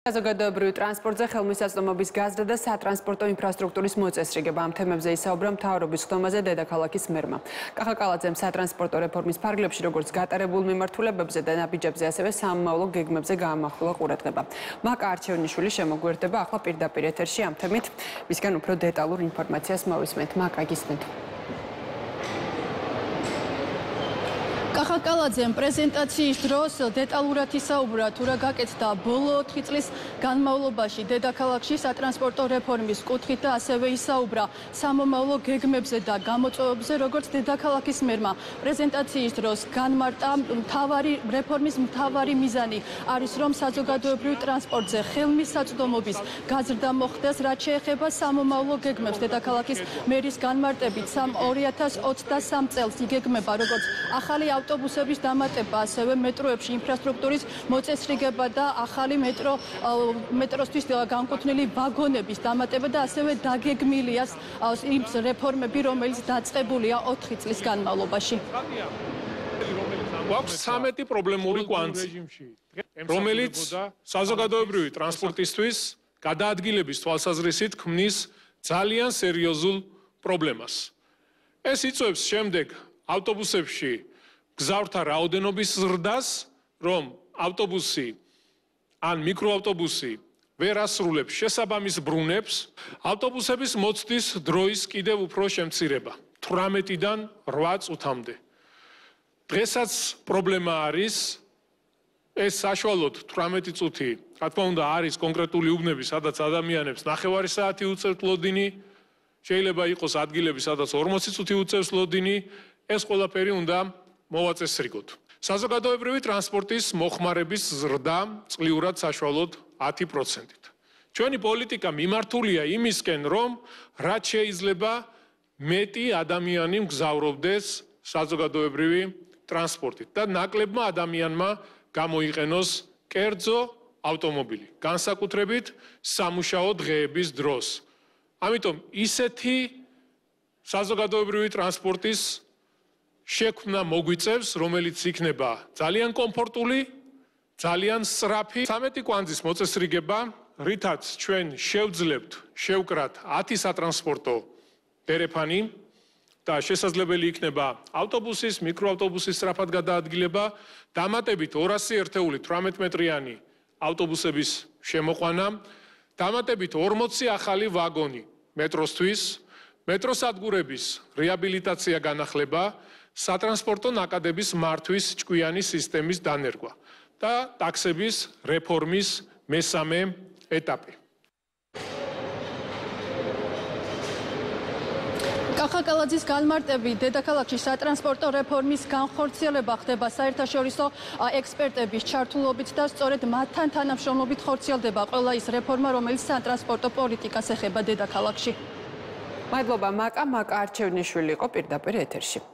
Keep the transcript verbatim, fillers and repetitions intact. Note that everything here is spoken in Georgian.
საზოგადოებრივი ტრანსპორტზე ხელმისაწვდომობის გაზრდა და სატრანსპორტო ინფრასტრუქტურის მოწესრიგება. Ამ თემებზე ისაუბრა მთავრობის ხდომაზე დედაქალაქის მერმა. კახაკალაძემ სატრანსპორტო რეფორმის ფარგლებში, როგორც გატარებულ მიმართულებებზე და ნაბიჯებზე, ასევე სამომავლო გეგმებზე გაამახვილა ყურადღება. მაკა არჩევნიშვილი შემოგვერდება ახლა პირდაპირ ეთერში ამ თემით. მისგან უფრო დეტალურ ინფორმაციას მოვისმენთ. მაკა, გისმენთ. კახაკალაძემ პრეზენტაციის დროს დეტალურად ისაუბრა თუ რა გაკეთდა ბოლო ოთხი წლის განმავლობაში დედაქალაქში სატრანსპორტო რეფორმის კუთხით და ასევე ისაუბრა სამომავლო გეგმებზე და გამოწვევებზე, როგორც დედაქალაქის მერმა. პრეზენტაციის დროს განმარტა მთავარი რეფორმის მთავარი მიზანი არის, რომ საზოგადოებრივ ტრანსპორტზე ხელმისაწვდომობის გაზრდა მოხდეს, რაც შეეხება სამომავლო გეგმებს. დედაქალაქის მერის განმარტებით ორი ათას ოცდასამ წელს იგეგმება, როგორც ახალი ავტობუსების დამატება, ასევე მეტროებში ინფრასტრუქტურის მოწესრიგება და ახალი მეტრო მეტროსთვის განკუთვნილი ვაგონების დამატება და ასევე დაგეგმილია იმ რეფორმები, რომელიც დაწყებულია ოთხი წლის განმავლობაში. გვაქვს ცამეტი პრობლემური კვანძი, რომელიც საზოგადოებრივი ტრანსპორტისთვის გადაადგილების თვალსაზრისით ქმნის ძალიან სერიოზულ პრობლემას. ეს იწვევს შემდეგ ავტობუსებში გზავრთა რაოდენობის ზრდას, რომ ავტობუსი ან მიკროავტობუსი ვერ ასრულებს შესაბამის ბრუნებს, ავტობუსების მოწდის დროის კიდევ უფრო შემცირება თვრამეტიდან რვა წუთამდე. დღესაც პრობლემა არის ეს საშუალოდ თვრამეტი წუთი, რა თქმა უნდა, არის კონკრეტული უბნები, სადაც ადამიანებს ნახევარი საათი უწევთ ლოდინი, შეიძლება იყოს ადგილები, სადაც ორმოცი წუთი უწევს ლოდინი, ეს ყველაფერი უნდა მოვაწესრიგოთ. საზოგადოებრივი ტრანსპორტის მოხმარების ზრდა წყლიურად საშუალოდ ათი პროცენტით. ჩვენი პოლიტიკა მიმართულია იმისკენ, რომ რაც შეიძლება მეტი ადამიანი მგზავრობდეს საზოგადოებრივი ტრანსპორტით და ნაკლებმა ადამიანმა გამოიყენოს კერძო ავტომობილი, განსაკუთრებით სამუშაო დღეების დროს. ამიტომ ისეთი საზოგადოებრივი ტრანსპორტის შექმნა მოგვიწევს, რომელიც იქნება ძალიან კომფორტული, ძალიან სწრაფი. ცამეტი კვანძის მოწესრიგება, რითაც ჩვენ შევძლებთ შევკრათ ათი სატრანსპორტო დერეფანი და შესაძლებელი იქნება ავტობუსის, მიკროავტობუსის სწრაფად გადაადგილება, დამატებით ორასი ერთეული თვრამეტი მეტრიანი ავტობუსების შემოყვანა, დამატებით ორმოცი ახალი ვაგონი მეტროსთვის, მეტროსადგურების რეაბილიტაცია განახლება, სატრანსპორტო ნაკადების მართვის ჭკვიანი სისტემის დანერგვა და ტაქსების რეფორმის მესამე ეტაპი. კახაკალაძის განმარტებით დედაქალაქში სატრანსპორტო რეფორმის განხორციელება ხდება საერთაშორისო ექსპერტების ჩართულობით და სწორედ მათთან თანამშრომლობით ხორციელდება ყველა ის რეფორმა, რომელიც სატრანსპორტო პოლიტიკას ეხება დედაქალაქში. მადლობა, მაკა. მაკა არჩევნიშვილი იყო პირდაპირ ეთერში.